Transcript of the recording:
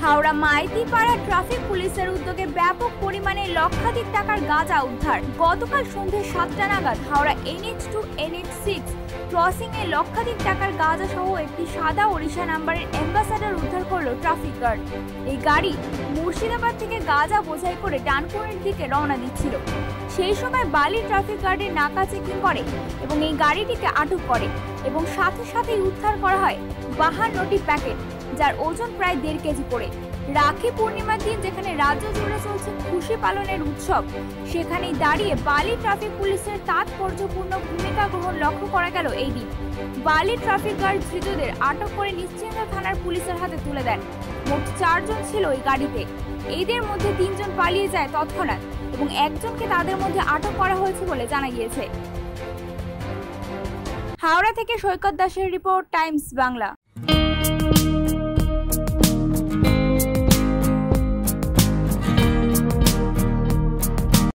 Howrah মাইতিপাড়া traffic পুলিশের উদ্যোগে ব্যাপক পরিমাণে লক্ষাধিক টাকার গাঁজা উদ্ধার। গতকাল সন্ধ্যে 7টা নাগাদ হাওড়া NH2 NH6 ক্রসিং এ লক্ষাধিক টাকার গাঁজা সহ একটি সাদা ওড়িশা নাম্বারের অ্যাম্বাসাডর উদ্ধার করলো ট্রাফিক গার্ড। এই গাড়ি মুর্শিদাবাদ থেকে গাঁজা বোঝাই করে ডানকুনির দিকে রওনা দিচ্ছিল। সেই সময় বালি ট্রাফিক গার্ডের নাকা চেকিং করে এবং এই গাড়িটিকে আটক করে এবং সাথে সাথেই উদ্ধার করা হয় 52টি প্যাকেট, যার ওজন প্রায় 1.5 কেজি করে। রাখি পূর্ণিমার দিন যেখানে রাজ্য জুড়ে চলছে খুশি পালনের উৎসব, সেখানেই দাঁড়িয়ে বালি ট্রাফিক পুলিশের তাৎপর্যপূর্ণ ভূমিকা গ্রহণ লক্ষ্য করা গেল এই দিন। বালি ট্রাফিক গার্ড ধৃতদের আটক করে নিশ্চিন্ত থানার পুলিশের হাতে তুলে দেন। মোট 4 জন ছিল এই গাড়িতে। এদের মধ্যে 3 জন পালিয়ে যায় তৎক্ষণাৎ এবং একজনকে তাদের মধ্যে আটক করা হয়েছে বলে জানা গিয়েছে। হাওড়া থেকে সৈকত দাসের রিপোর্ট, টাইমস বাংলা।